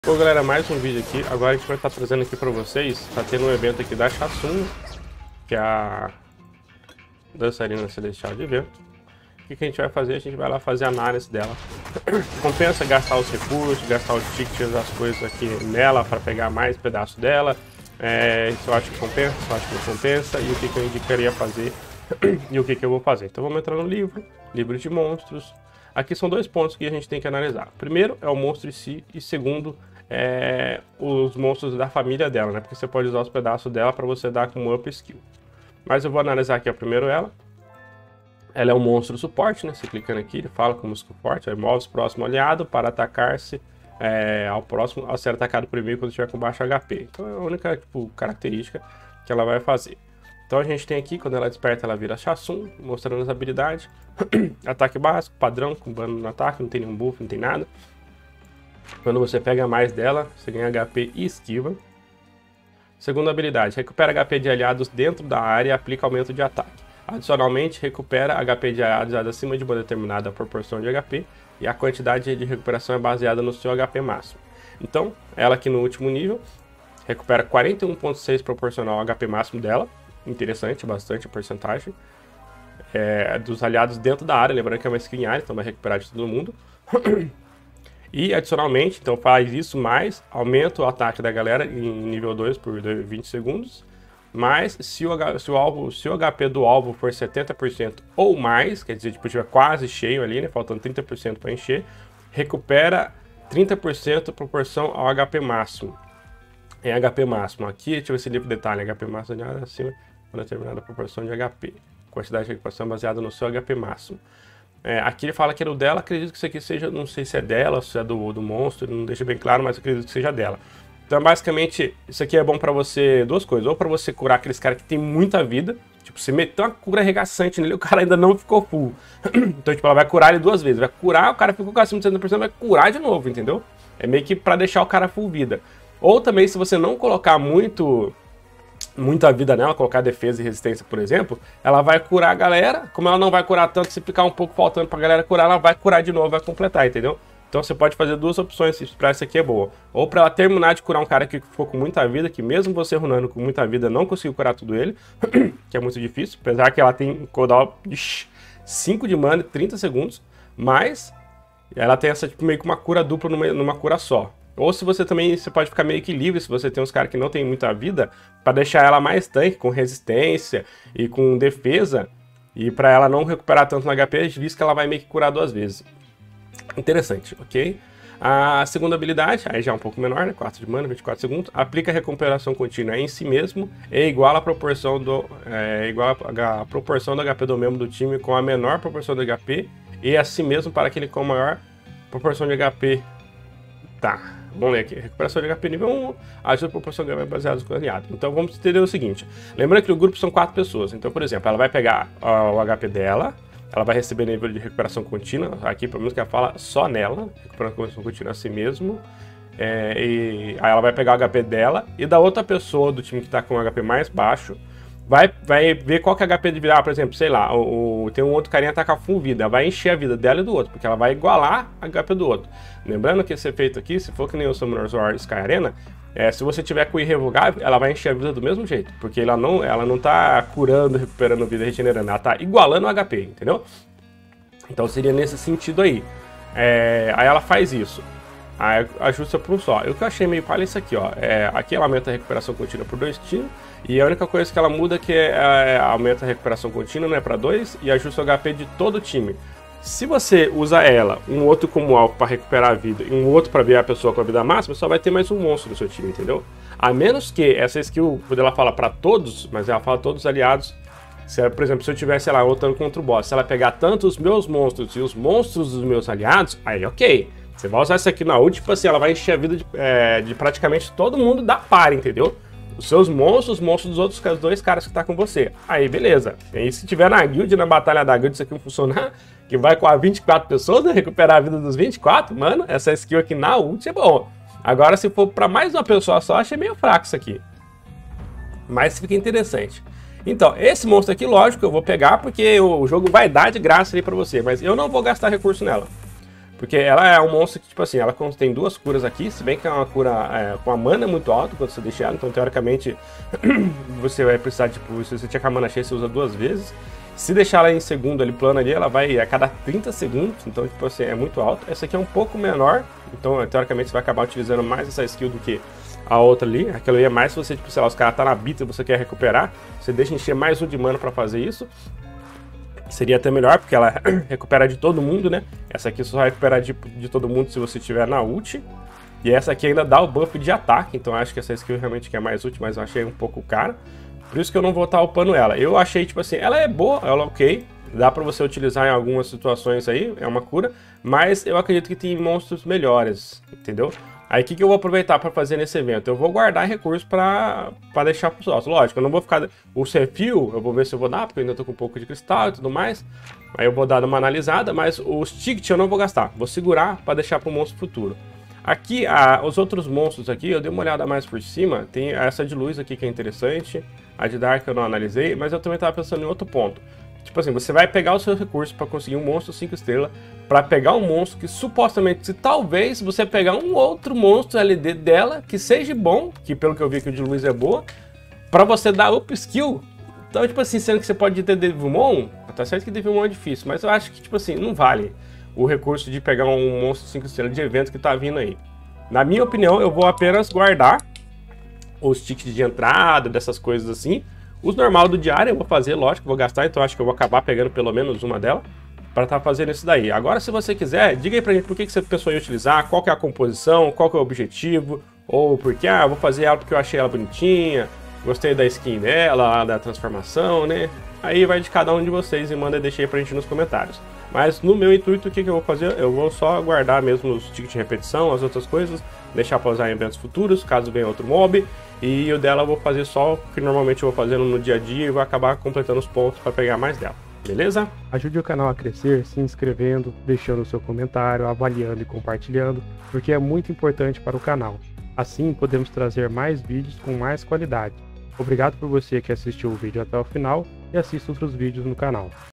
Bom, galera, mais um vídeo aqui. Agora a gente vai estar trazendo aqui para vocês. Tá tendo um evento aqui da Chasun, que é a dançarina celestial de evento. O que a gente vai fazer? A gente vai lá fazer a análise dela. Compensa gastar os recursos, gastar os tickets, as coisas aqui nela para pegar mais pedaço dela. Se eu acho que compensa, se eu acho que não compensa, e o que eu indicaria fazer e o que eu vou fazer. Então vamos entrar no livro de monstros. Aqui são dois pontos que a gente tem que analisar. Primeiro é o monstro em si, e segundo os monstros da família dela, né? Porque você pode usar os pedaços dela para você dar como up skill. Mas eu vou analisar aqui primeiro ela. Ela é um monstro suporte, né? Você clicando aqui, ele fala como suporte, move o próximo aliado para atacar-se ao próximo, ao ser atacado primeiro quando estiver com baixo HP. Então é a única característica que ela vai fazer. Então a gente tem aqui, quando ela desperta, ela vira Chasun, mostrando as habilidades. Ataque básico, padrão, com dano no ataque, não tem nenhum buff, não tem nada. Quando você pega mais dela, você ganha HP e esquiva. Segunda habilidade, recupera HP de aliados dentro da área e aplica aumento de ataque. Adicionalmente, recupera HP de aliados acima de uma determinada proporção de HP e a quantidade de recuperação é baseada no seu HP máximo. Então, ela aqui no último nível, recupera 41,6 proporcional ao HP máximo dela. Interessante, bastante a porcentagem. Dos aliados dentro da área, lembrando que é uma skin área, então vai recuperar de todo mundo. E adicionalmente, então faz isso, mais aumenta o ataque da galera em nível 2 por 20 segundos. Mas se o HP do alvo for 70% ou mais, quer dizer, tipo, tiver quase cheio ali, né, faltando 30% para encher, recupera 30% proporção ao HP máximo. Em HP máximo, aqui, deixa eu ver se livro detalhe, HP máximo acima de uma determinada proporção de HP. Quantidade de recuperação baseada no seu HP máximo. Aqui ele fala que era o dela, acredito que isso aqui seja, não sei se é dela ou se é do monstro, não deixa bem claro, mas acredito que seja dela. Então basicamente, isso aqui é bom pra você, duas coisas, ou pra você curar aqueles caras que tem muita vida, tipo, você meteu uma cura arregaçante nele, o cara ainda não ficou full. Então tipo, ela vai curar ele duas vezes, vai curar, o cara ficou com acima de 70%, vai curar de novo, entendeu? É meio que pra deixar o cara full vida. Ou também, se você não colocar muita vida nela, colocar defesa e resistência, por exemplo, ela vai curar a galera. Como ela não vai curar tanto, se ficar um pouco faltando pra galera curar, ela vai curar de novo, vai completar, entendeu? Então você pode fazer duas opções, se pra essa aqui é boa. Ou pra ela terminar de curar um cara que ficou com muita vida, que mesmo você runando com muita vida, não conseguiu curar tudo ele, que é muito difícil, apesar que ela tem um cooldown de 5 de mana e 30 segundos, mas ela tem essa tipo, meio que uma cura dupla numa cura só. Ou se você também, você pode ficar meio que livre, se você tem uns caras que não tem muita vida, para deixar ela mais tanque, com resistência e com defesa, e para ela não recuperar tanto no HP, visto que ela vai meio que curar duas vezes. Interessante, ok? A segunda habilidade, aí já é um pouco menor, né? 4 de mana, 24 segundos, aplica recuperação contínua em si mesmo, é igual a proporção do HP do membro do time com a menor proporção de HP, e a si mesmo para aquele com a maior proporção de HP. Tá, vamos ler aqui. Recuperação de HP nível 1, ajuda a proporção de HP baseada no aliado. Então vamos entender o seguinte. Lembrando que o grupo são 4 pessoas. Então, por exemplo, ela vai pegar o HP dela, ela vai receber nível de recuperação contínua. Aqui, pelo menos que ela fala só nela, recuperação contínua a si mesmo. E aí ela vai pegar o HP dela e da outra pessoa do time que está com o HP mais baixo, vai ver qual que é o HP de vida. Por exemplo, sei lá, tem um outro carinha que tá com a full vida, vai encher a vida dela e do outro, porque ela vai igualar a HP do outro. Lembrando que esse efeito aqui, se for que nem o Summoner's War Sky Arena, se você tiver com o irrevogável, ela vai encher a vida do mesmo jeito, porque ela não tá curando, recuperando vida, regenerando, ela tá igualando o HP, entendeu? Então seria nesse sentido aí. Aí ela faz isso. Aí ajusta por um só. O que eu achei meio palha é isso aqui, ó. Aqui ela aumenta a recuperação contínua por 2 tiros. E a única coisa que ela muda é que aumenta a recuperação contínua, né, para 2 e ajusta o HP de todo o time. Se você usa ela, um outro como alvo para recuperar a vida e um outro para ver a pessoa com a vida máxima, só vai ter mais um monstro no seu time, entendeu? A menos que essa skill, quando ela fala para todos, mas ela fala todos os aliados. Por exemplo, se eu tivesse, sei lá, lutando contra o boss, se ela pegar tanto os meus monstros e os monstros dos meus aliados, aí ok. Você vai usar isso aqui na ult, tipo assim, ela vai encher a vida de praticamente todo mundo da par, entendeu? Os seus monstros, os monstros dos outros dois caras que tá com você. Aí, beleza. E aí, se tiver na guild, na batalha da guild, isso aqui funcionar, que vai com a 24 pessoas, né, recuperar a vida dos 24, mano, essa skill aqui na ult é bom. Agora, se for pra mais uma pessoa só, achei meio fraco isso aqui. Mas fica interessante. Então, esse monstro aqui, lógico, eu vou pegar, porque o jogo vai dar de graça ali pra você, mas eu não vou gastar recurso nela. Porque ela é um monstro que, tipo assim, ela tem 2 curas aqui, se bem que é uma cura com a mana muito alta quando você deixa ela, então teoricamente você vai precisar, tipo, se você tinha com a mana cheia, você usa 2 vezes. Se deixar ela em segundo ali, plano ali, ela vai a cada 30 segundos, então, tipo assim, é muito alto. Essa aqui é um pouco menor, então, teoricamente, você vai acabar utilizando mais essa skill do que a outra ali. Aquela ali é mais se você, tipo, sei lá, os caras tá na bita e você quer recuperar, você deixa encher mais 1 de mana pra fazer isso. Seria até melhor, porque ela recupera de todo mundo, né? Essa aqui só vai recuperar de todo mundo se você tiver na ult. E essa aqui ainda dá o buff de ataque, então acho que essa skill realmente que é mais útil, mas eu achei um pouco cara. Por isso que eu não vou estar upando ela. Eu achei, tipo assim, ela é boa, ela é ok. Dá pra você utilizar em algumas situações aí, é uma cura. Mas eu acredito que tem monstros melhores, entendeu? Aí o que eu vou aproveitar para fazer nesse evento? Eu vou guardar recursos para deixar para os outros. Lógico, eu não vou ficar... O Refil, eu vou ver se eu vou dar, porque eu ainda tô com um pouco de cristal e tudo mais. Aí eu vou dar uma analisada, mas os tickets eu não vou gastar. Vou segurar para deixar para o monstro futuro. Aqui, os outros monstros aqui, eu dei uma olhada mais por cima. Tem essa de luz aqui que é interessante. A de Dark eu não analisei, mas eu também estava pensando em outro ponto. Tipo assim, você vai pegar o seu recurso para conseguir um monstro 5 estrelas, para pegar um monstro que supostamente, se talvez você pegar um outro monstro LD dela, que seja bom, que pelo que eu vi que o de luz é boa, para você dar up skill. Então, tipo assim, sendo que você pode ter Devimon, tá certo que Devimon é difícil, mas eu acho que, tipo assim, não vale o recurso de pegar um monstro 5 estrelas de evento que tá vindo aí. Na minha opinião, eu vou apenas guardar os tickets de entrada, dessas coisas assim. Os normal do diário eu vou fazer, lógico, vou gastar, então acho que eu vou acabar pegando pelo menos uma dela para estar fazendo isso daí. Agora, se você quiser, diga aí pra gente por que você pensou em utilizar, qual que é a composição, qual que é o objetivo, ou porque, eu vou fazer ela porque eu achei ela bonitinha, gostei da skin dela, da transformação, né? Aí vai de cada um de vocês e manda e deixa aí pra gente nos comentários. Mas no meu intuito, o que eu vou fazer? Eu vou só guardar mesmo os tickets de repetição, as outras coisas, deixar pra usar em eventos futuros, caso venha outro mob. E o dela eu vou fazer só o que normalmente eu vou fazendo no dia a dia e vou acabar completando os pontos para pegar mais dela. Beleza? Ajude o canal a crescer se inscrevendo, deixando o seu comentário, avaliando e compartilhando, porque é muito importante para o canal. Assim podemos trazer mais vídeos com mais qualidade. Obrigado por você que assistiu o vídeo até o final e assista outros vídeos no canal.